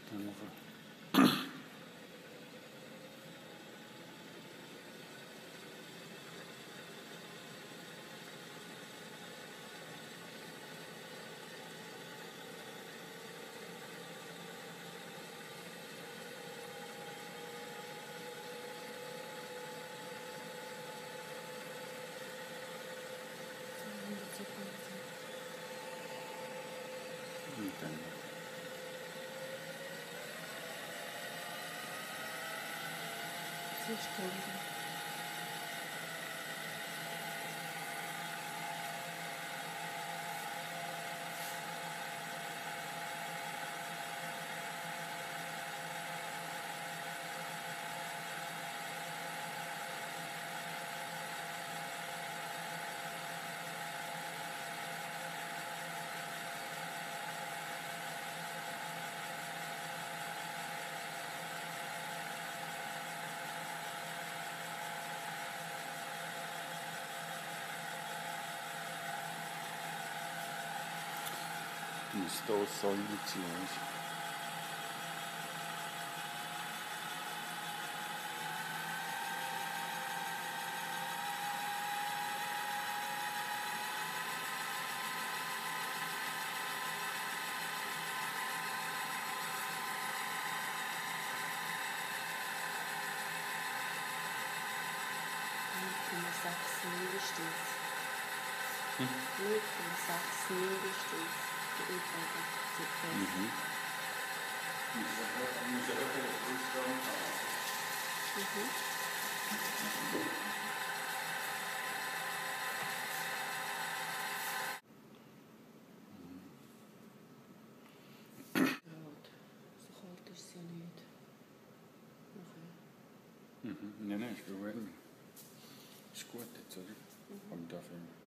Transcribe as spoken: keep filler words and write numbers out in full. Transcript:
Dann noch ein- und dann noch. Zwei Stunden. Die ist da Säule ziehen. null Komma sechs mindestens. Hm? null Komma sechs mindestens. Die Übungen. Mhm. Mhm. Ja, so kalt ist sie ja nicht. Okay. Mhm. Nein, nein, ist gut. Ist gut jetzt, oder? Mhm. Aber dafür.